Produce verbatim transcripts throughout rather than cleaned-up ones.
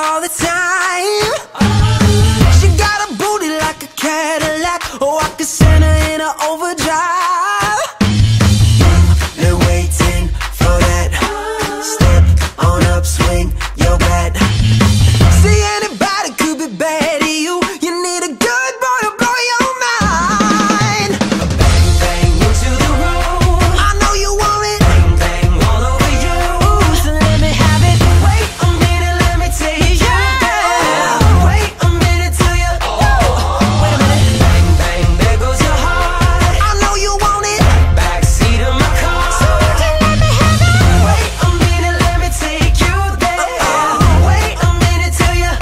all the time. She got a booty like a Cadillac. Oh, I could send her in an overdrive. Been waiting for that step on upswing, your bet. See, anybody could be bad to you. You need a good boy to blow your mind. Bang, bang into the room. I know you want it. Bang, bang all over you. Ooh, so let me have it. Wait a minute, let me take you down. Wait a minute till you. Oh, wait a minute. Bang, bang, there goes your heart. I know you want it. Backseat of my car. So would you let me have it? Wait a minute, let me take you there. Wait a minute till you.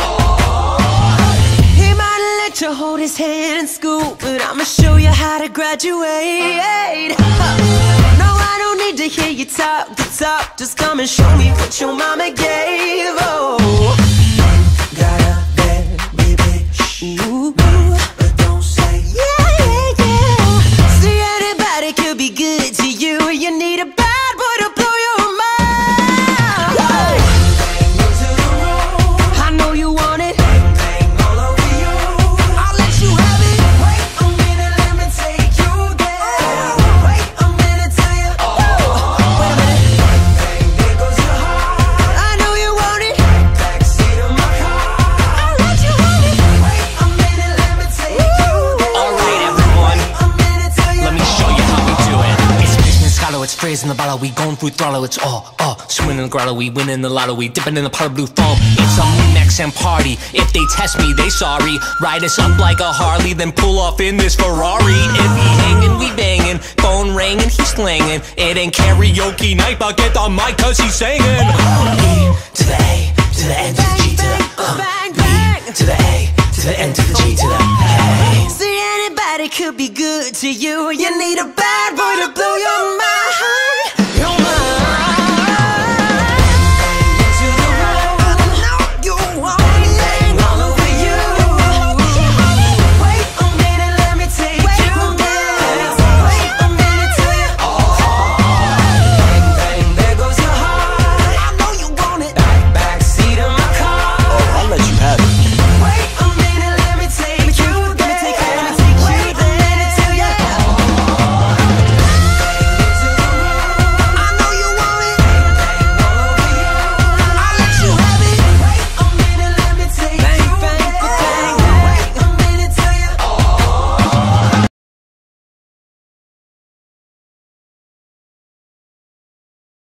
He might let you hold his hand in school, but I'ma show you how to graduate. No, I don't need to hear you talk the talk. Just come and show me what your mama gave. Oh, got a bad baby. Ooh, but don't say yeah, yeah, yeah. See, anybody could be good to you. You need a bad boy to blow your mind. Bang into the room. I know you want it. Bang, bang all over you. I'll let you have it. Wait a minute, let me take you there. Wait a minute till you. Oh, wait a minute. Bang, bang, there goes your heart. I know you want it. Backseat of my car. I'll let you have it. Wait a minute, let me take you there. Alright everyone, Wait a minute till you. let me show you how we do it. It's business Scalo, it's phrase in the bottle. We going through throttle, it's all, all swimming in the grotto, we win in the lotto. We dipping in the pot of blue foam. It's a mix and party. If they test me, they sorry. Ride us up like a Harley, then pull off in this Ferrari. If he hanging, we banging. Phone ringing, he's slanging. It ain't karaoke night, but get on mic cause he's singing. E to the A, to the N, to the G, to the uh, Bang, bang. B to the A, to the N, to the G, to the A. See, anybody could be good to you. You need a bad boy to blow your mind.